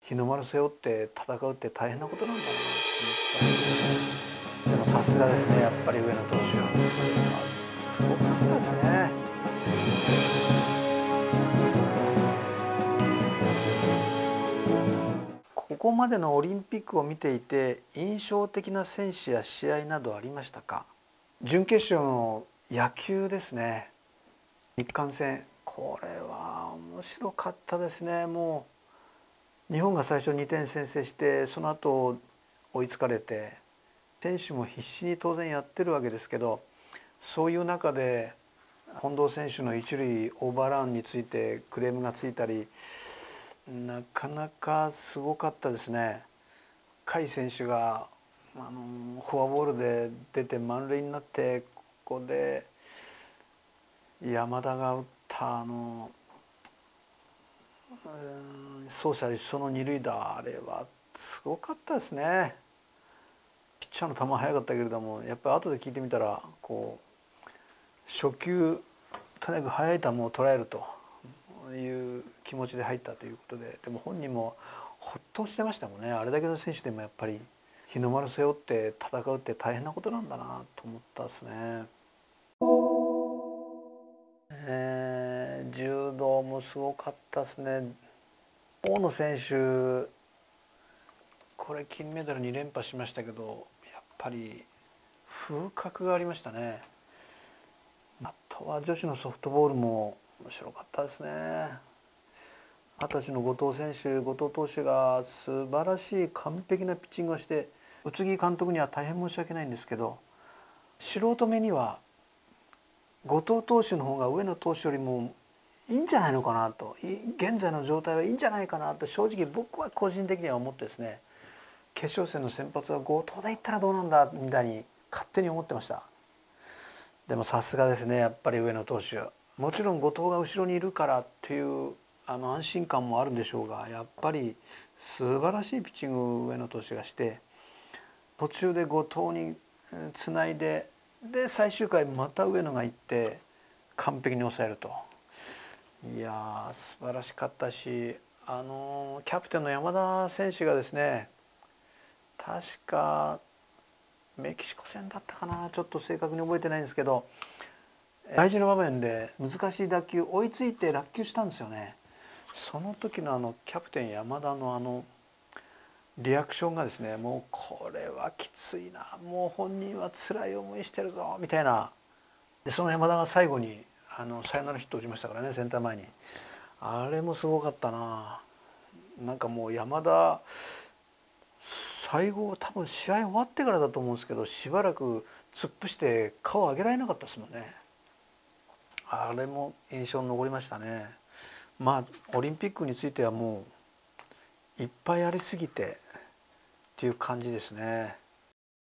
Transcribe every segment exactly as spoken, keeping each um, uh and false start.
日の丸背負って戦うって大変なことなんだなと思った。でもさすがですね、やっぱり上野投手はすごかったですね。ここまでのオリンピックを見ていて印象的な選手や試合などありましたか？準決勝の野球ですね。日韓戦、これは面白かったですね。もう日本が最初にてん先制して、その後追いつかれて、選手も必死に当然やってるわけですけど、そういう中で近藤選手の一塁オーバーランについてクレームがついたり、なかなかすごかったですね。甲斐選手があのフォアボールで出て満塁になって、ここで山田が打ったあの走者一緒の二塁打、あれはすごかったですね。ピッチャーの球速かったけれども、やっぱり後で聞いてみたらこう初球とにかく速い球を捉えるという気持ちで入ったということで、でも本人もほっとしてましたもんね。あれだけの選手でもやっぱり日の丸背負って戦うって大変なことなんだなと思ったですね。えー、柔道もすごかったですね。大野選手、これ金メダルに連覇しましたけど、やっぱり風格がありましたね。あとは女子のソフトボールも面白かったですね。二十歳の後藤選手、後藤投手が素晴らしい完璧なピッチングをして、宇津木監督には大変申し訳ないんですけど、素人目には後藤投手の方が上野投手よりもいいんじゃないのかなと、現在の状態はいいんじゃないかなと正直僕は個人的には思ってですね、決勝戦の先発は後藤でいったらどうなんだみたいに勝手に思ってました。でもさすがですね、やっぱり上野投手、もちろん後藤が後ろにいるからっていうあの安心感もあるんでしょうが、やっぱり素晴らしいピッチングを上野投手がして、途中で後藤につないで、で最終回また上野が行って完璧に抑えると。いやー素晴らしかったし、あのキャプテンの山田選手がですね、確かメキシコ戦だったかな、ちょっと正確に覚えてないんですけど、大事な場面で難しい打球追いついて落球したんですよね。その時のあのキャプテン山田のあのリアクションがですね、もうこれはきついな、もう本人は辛い思いしてるぞみたいな。でその山田が最後にあのサヨナラヒット打ちましたからね、センター前に。あれもすごかったな。なんかもう山田最後多分試合終わってからだと思うんですけど、しばらく突っ伏して顔上げられなかったですもんね。あれも印象に残りましたね。まあオリンピックについてはもういっぱいありすぎてっていう感じですね。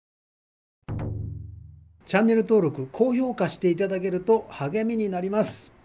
チャンネル登録、高評価していただけると励みになります。